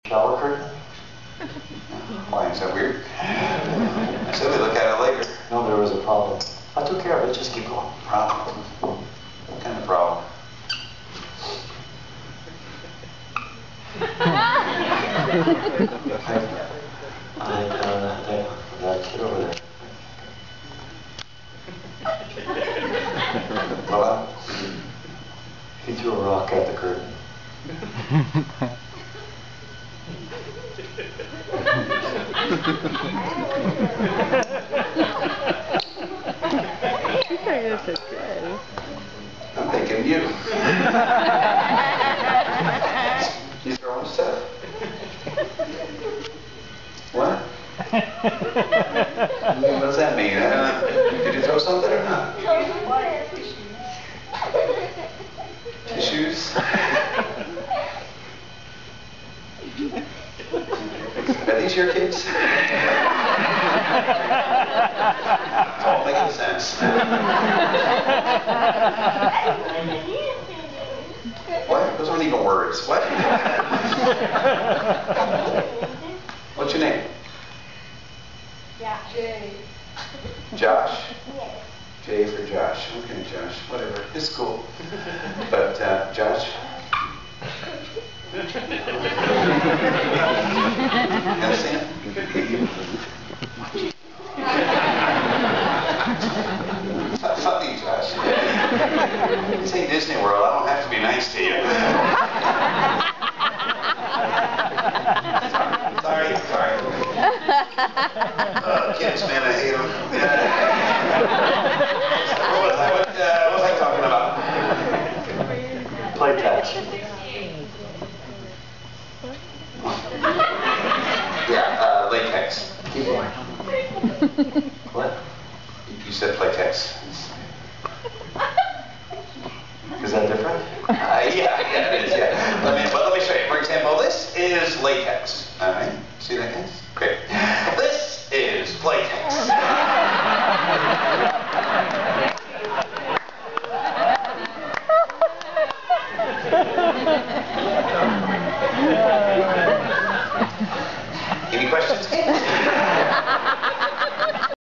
shower curtain? Why, is that weird? I said we'd look at it later. No, there was a problem. I took care of it. Just keep going. Problem? What kind of problem? That kid over there. Well, He threw a rock at the curtain. You think this is good. I'm thinking you. You throwing stuff? What? What does that mean? Did you throw something or not? Tissues? Are these your kids? It's all making sense. What? Those aren't even words. What? What's your name? Jay. Josh? Yes. J for Josh. Okay, Josh. Whatever. It's cool. But, Josh? You understand? Funny, Josh. This ain't Disney World. I don't have to be nice to you. Sorry. Kids, man, I hate them. What was I talking about? Play catch. Yeah, latex. Keep going. What? You said latex. Is that different? Yeah, it is, yeah. Let me show you. For example, this is latex. All right. See that, guys? Great. This is latex. Any questions?